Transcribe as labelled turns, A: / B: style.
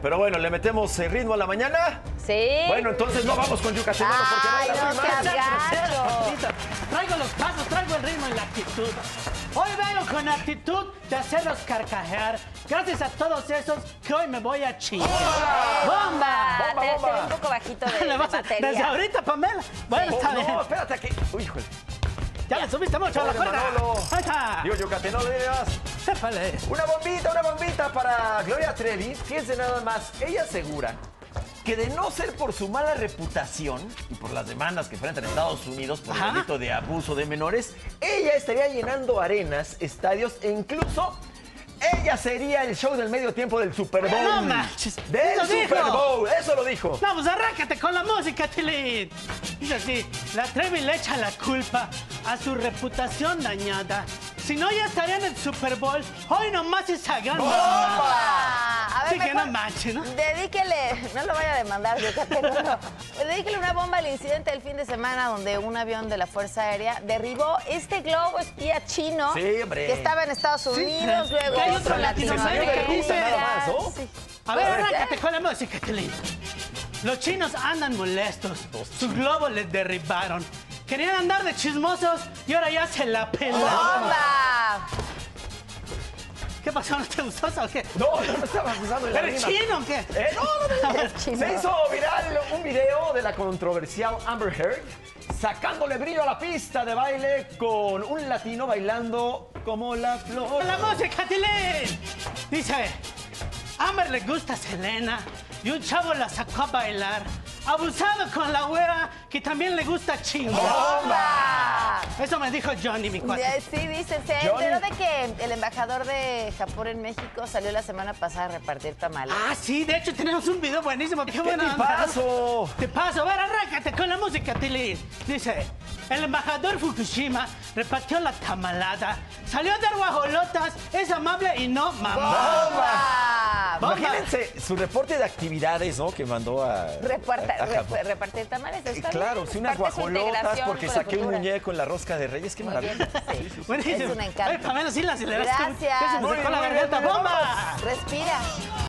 A: Pero bueno, ¿le metemos ritmo a la mañana?
B: Sí.
A: Bueno, entonces no vamos con Yucatecano porque
B: Ay,
A: no
B: no
A: hay
B: seas
A: más.
B: gacho.
C: Traigo los pasos, traigo el ritmo y la actitud. Hoy vengo con actitud de hacerlos carcajear. Gracias a todos esos que hoy me voy a chingar. ¡Bomba!
A: Bomba,
B: Te
A: bomba.
B: ve un poco bajito de
C: Le vas a-
B: batería.
C: Desde ahorita, Pamela. Bueno,
A: Oh,
C: está bien.
A: no, espérate aquí. Uy, híjole.
C: Ya le subiste mucho a la
A: Pobre
C: cuerda.
A: Manolo.
C: Ahí está.
A: Digo, Yucate, no le digas.
C: Sépale.
A: Una bombita para Gloria Trevi. Fíjense nada más, ella asegura que de no ser por su mala reputación y por las demandas que enfrentan en Estados Unidos por el
C: Ajá.
A: delito de abuso de menores, ella estaría llenando arenas, estadios e incluso ella sería el show del medio tiempo del Super Bowl.
C: No manches.
A: Del
C: Eso dijo.
A: Super Bowl, eso lo dijo.
C: No, pues arráncate con la música, Tilín. Dice así, la Trevi le echa la culpa a su reputación dañada. Si no, ya estaría en el Super Bowl. Hoy nomás esa gran mamá.
B: Ah, a ver,
C: Sí que
B: mejor
C: no manches, ¿no?
B: Dedíquele, no lo vaya a demandar, Yucatecano, no. Dedíquele una bomba al incidente del fin de semana donde un avión de la Fuerza Aérea derribó este globo espía chino
A: Sí, hombre.
B: que estaba en Estados Unidos, luego
C: Que hay
B: otro
C: otro
B: en
C: Latinoamérica
B: Latinoamérica.
C: que dice
A: nada más, ¿no?
B: Sí.
C: A ver, arráncate con la música, Tilín. Los chinos andan molestos. Su globo les derribaron. Querían andar de chismosos y ahora ya se la pelan.
B: ¡Bomba!
C: ¿Qué pasó? ¿No te gustó o qué?
A: No, no estaba usando la
C: ¿Eres
A: rima.
C: chino o qué?
A: No.
B: Es chino.
A: Se hizo viral un video de la controversial Amber Heard sacándole brillo a la pista de baile con un latino bailando como la flor.
C: La música, Tilín. Dice, Amber le gusta a Selena y un chavo la sacó a bailar. Abusado con la güera que también le gusta chingar.
B: ¡Bomba!
C: Eso me dijo Johnny, mi cuate.
B: Sí, dice, se
A: Johnny.
B: enteró de que el embajador de Japón en México salió la semana pasada a repartir tamales.
C: Ah, sí, de hecho tenemos un video buenísimo. Qué buena onda.
A: tipazo!
C: Te paso, a ver, arráncate con la música, Tilín. Dice, el embajador Fukushima repartió la tamalada, salió a dar guajolotas, es amable y no mamá.
B: ¡Bomba!
C: Bomba.
A: Imagínense su reporte de actividades, ¿no? Que mandó a Japón.
B: Repartir tamales. está
A: Claro,
B: bien,
A: sí,
B: es
A: unas
B: parte de su
A: guajolotas
B: integración
A: porque
B: con la
A: saqué un
B: cultura.
A: muñeco en la rosca de Reyes. Qué
B: Muy bien,
A: maravilla.
B: sí.
C: Buenísimo.
B: Es un encanto.
C: Ay, Pamela, sí la aceleraste.
B: Gracias.
C: Ya se me
A: Muy
C: secó la
A: bien,
C: garganta.
A: muy bien,
C: ¡Bomba!
B: Respira.